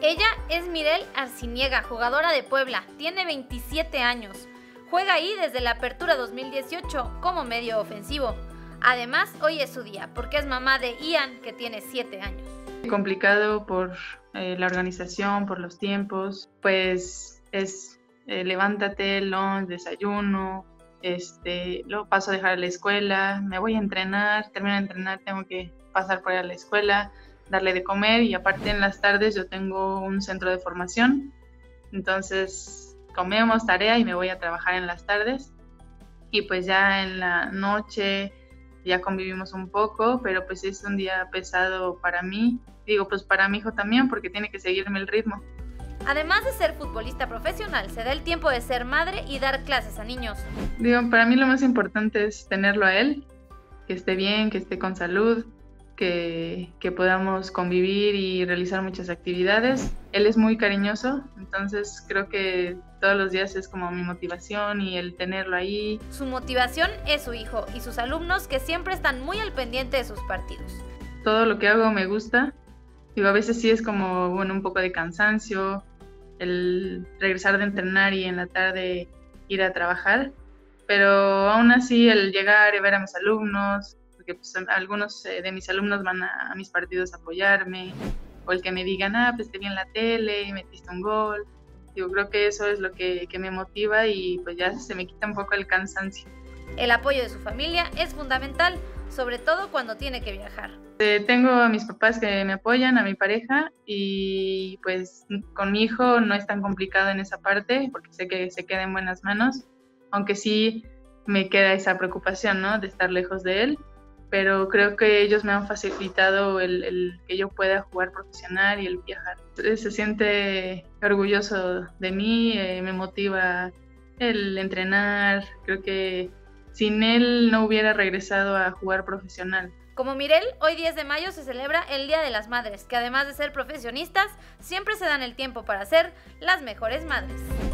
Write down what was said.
Ella es Mirel Arciniega, jugadora de Puebla, tiene 27 años. Juega ahí desde la apertura 2018 como medio ofensivo. Además, hoy es su día porque es mamá de Ian, que tiene 7 años. Complicado por la organización, por los tiempos, pues es levántate, lunch, desayuno, luego paso a dejar a la escuela, me voy a entrenar, termino de entrenar, tengo que pasar por ahí a la escuela, darle de comer y aparte en las tardes yo tengo un centro de formación, entonces comemos tarea y me voy a trabajar en las tardes y pues ya en la noche ya convivimos un poco, pero pues es un día pesado para mí, digo pues para mi hijo también porque tiene que seguirme el ritmo. Además de ser futbolista profesional, se da el tiempo de ser madre y dar clases a niños. Digo, para mí lo más importante es tenerlo a él, que esté bien, que esté con salud, que podamos convivir y realizar muchas actividades. Él es muy cariñoso, entonces creo que todos los días es como mi motivación y el tenerlo ahí. Su motivación es su hijo y sus alumnos que siempre están muy al pendiente de sus partidos. Todo lo que hago me gusta. Digo, a veces sí es como, bueno, un poco de cansancio, el regresar de entrenar y en la tarde ir a trabajar, pero aún así el llegar y ver a mis alumnos, porque pues, algunos de mis alumnos van a mis partidos a apoyarme, o el que me digan, pues te vi en la tele, metiste un gol. Digo, creo que eso es lo que me motiva y pues ya se me quita un poco el cansancio. El apoyo de su familia es fundamental, sobre todo cuando tiene que viajar. Tengo a mis papás que me apoyan, a mi pareja y pues con mi hijo no es tan complicado en esa parte porque sé que se queda en buenas manos, aunque sí me queda esa preocupación, ¿no?, de estar lejos de él, pero creo que ellos me han facilitado el que yo pueda jugar profesional y el viajar. Se siente orgulloso de mí, me motiva el entrenar, creo que sin él no hubiera regresado a jugar profesional. Como Mirel, hoy 10 de mayo se celebra el Día de las Madres, que además de ser profesionistas, siempre se dan el tiempo para ser las mejores madres.